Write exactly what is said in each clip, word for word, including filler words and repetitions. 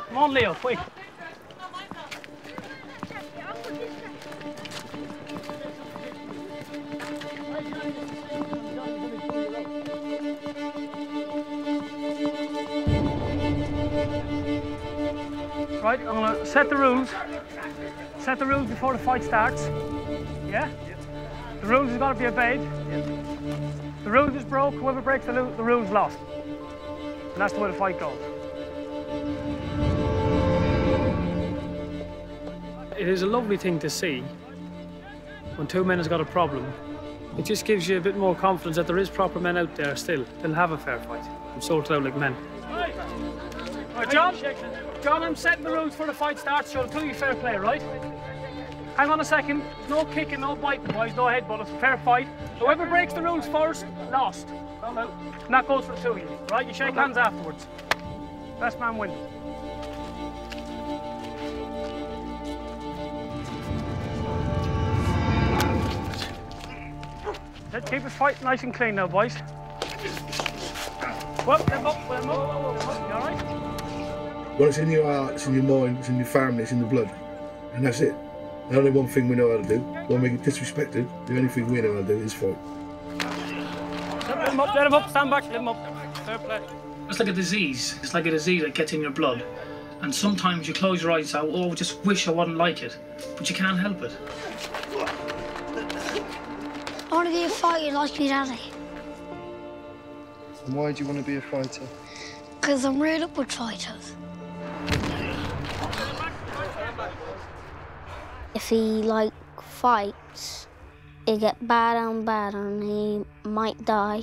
Come on, Leo, quick. Right, I'm gonna set the rules. Set the rules before the fight starts. Yeah? The rules has got to be obeyed. The rules is broke, whoever breaks the, the rules lost. And that's the way the fight goes. It is a lovely thing to see when two men has got a problem. It just gives you a bit more confidence that there is proper men out there still that'll have a fair fight and sort it out like men. Right, right John, John, I'm setting the rules for the fight starts, so it'll be fair play, right? Hang on a second, no kicking, no biting, boys, no headbutt, it's a fair fight. Whoever breaks the rules first, lost. And that goes for the two of you, right? You shake hands afterwards. Best man wins. Let's keep the fight nice and clean now, boys. Well, them up, them up, them up. You all right? Well, it's in your heart, it's in your mind, it's in your family, it's in the blood. And that's it. The only one thing we know how to do, when we get disrespected, the only thing we know how to do is fight. Let him up, let him up, stand back, let him up. Fair play. It's like a disease. It's like a disease that gets in your blood. And sometimes you close your eyes and say, oh, I just wish I wouldn't like it. But you can't help it. I want to be a fighter like my daddy. And why do you want to be a fighter? Because I'm reared up with fighters. If he, like, fights, it get badder and badder and he might die.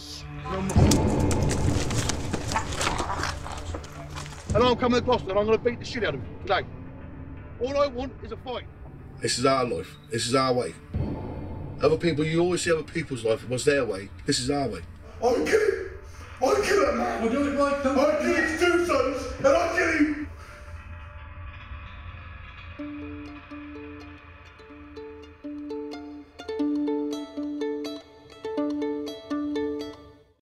And I'm coming across and I'm going to beat the shit out of him today. All I want is a fight. This is our life. This is our way. Other people, you always see other people's life. It was their way. This is our way. I can kill him. I can kill that man. I'll do it right. I can kill his two sons and I kill him.